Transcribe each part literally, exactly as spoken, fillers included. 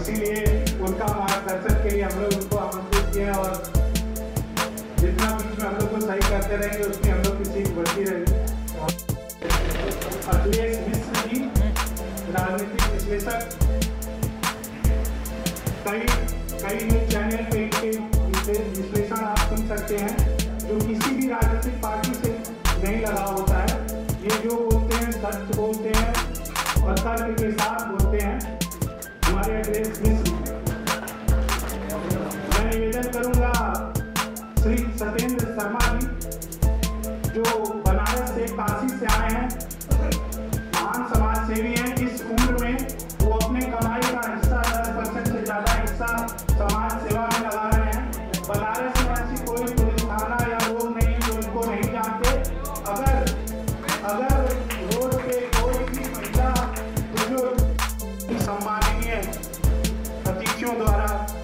इसीलिए उनका मार्गदर्शन के लिए हम लोग उनको आमंत्रित किए और जितना बीच में हम लोग को सही करते रहेंगे उसमें हम लोग की सीख बढ़ती रहेगी। अखिलेश मिश्र जी राजनीतिक विश्लेषक, कई कई न्यूज चैनल पे इनके विश्लेषण आप सुन सकते हैं जो किसी भी राजनीतिक पार्टी से नहीं लगा होता है। ये जो बोलते हैं सच बोलते हैं और तर्क के साथ बोलते हैं। हमारे अखिलेश मिश्र, मैं निवेदन करूंगा श्री सत्येंद्र शर्मा जी जो बनारस से काशी से आए हैं, महान समाज सेवी हैं। इस उम्र में वो अपने कमाई का हिस्सा दस परसेंट से ज्यादा हिस्सा समाज सेवा में लगा रहे हैं। बनारस में ऐसी कोई पुलिस थाना या लोग नहीं जो इनको नहीं जानते। अगर अगर रोड पे कोई भी महिला बुजुर्ग सम्माननीय अतिथियों द्वारा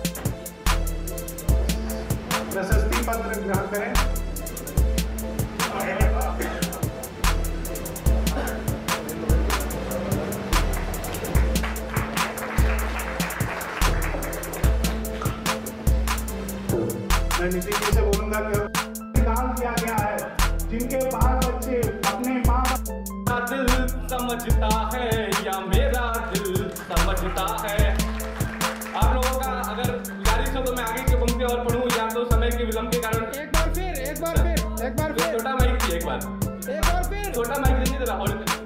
प्रशस्ति पत्र ग्रहण करें। मैं नीतीश जी से बोलूंगा कि निकाल दिया गया है जिनके बाल बच्चे अपने माँ बाप दिल समझता है या मेरा दिल समझता है। आप लोगों का अगर गुजारिश हो तो मैं आगे की पंक्ति और पढ़ूं या तो समय के विलंब के कारण एक बार फिर एक बार फिर एक बार फिर छोटा माइक एक बार एक बार फिर छोटा माइक दीजिए जरा और